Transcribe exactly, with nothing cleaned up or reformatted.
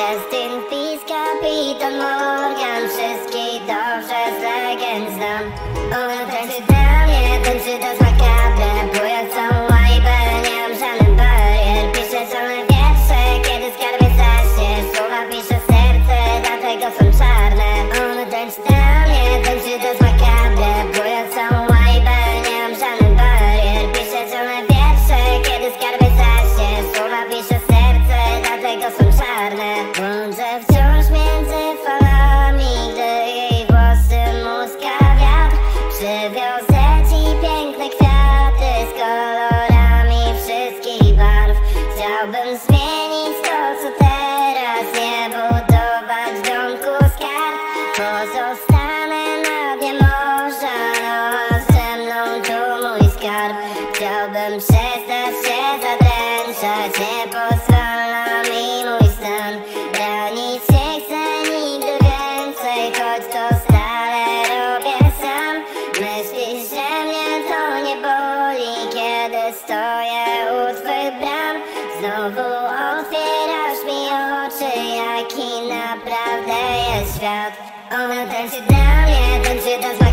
Rest in peace, kapitan Morgan. Wszystkich dobrze z legend znam. Ona tańczy dla mnie, tańczy do makabre. Bo ja całą łajbę, nie mam żadnych barier. Piszę solne wiersze, kiedy skarbie zaśnie. Słowa pisze w serce, dlatego są czarne. Ona tańczy dla mnie, tańczy do makabre. Bo ja całą łajbę, nie mam żadnych barier. Piszę solne wiersze, kiedy skarbie zaśnie. Słowa pisze w serce, dlatego są czarne. Błądzę wciąż między falami, gdy jej włosy muska wiatr. Przywiozę ci piękne kwiaty z kolorami wszystkich barw. Chciałbym zmienić to, co teraz, nie budować domku z kart. Pozostanę na dnie morza, no a ze mną tu mój skarb. Chciałbym przestać się zadręczać, nie pozwala mi mój stan. Ranić nie chcę nigdy więcej, choć to stale robię sam. Myślisz, że mnie to nie boli, kiedy stoję u twych bram. Znowu otwierasz mi oczy, jaki naprawdę jest świat. Ona tańczy dla mnie, tańczy do